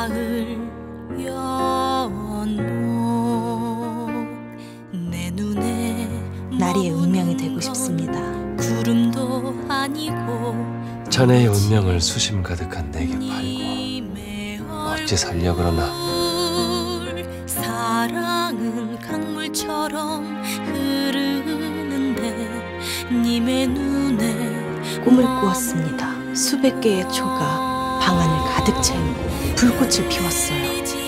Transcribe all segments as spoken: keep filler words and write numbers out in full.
가을 연못 내 눈에 나리의 운명이 되고 싶습니다. 구름도 아니고 자네의 운명을 수심 가득한 내게 팔고 어찌 살려 그러나. 사랑은 강물처럼 흐르는데 님의 눈에 꿈을 꾸었습니다. 수백 개의 초가 방안을 가득 채우고 불꽃을 피웠어요.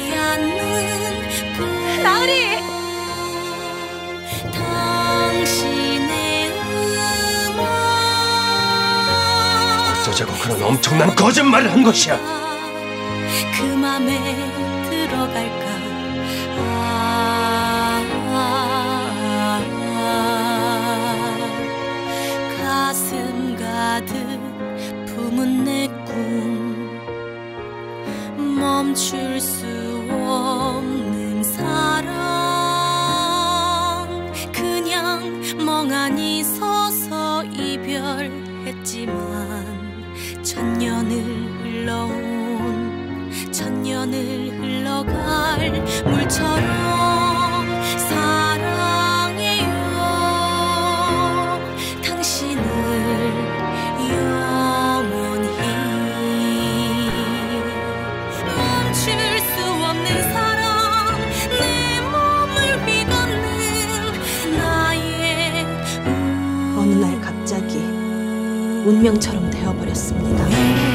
나리! 당신의 음악 어쩌자고 그런 엄청난 거짓말을 한 것이야. 그 맘에 들어갈까. 아, 아, 아, 가슴 가득 품은 내 꿈 멈출 수 없는 사랑 그냥 멍하니 서서 이별했지만 천년을 흘러온 천년을 흘러갈 물처럼 사랑해요 당신을 영원히 멈출 수 없는 사랑 내 몸을 비걷는 나의 어느 날 갑자기 운명처럼 되어버렸습니다.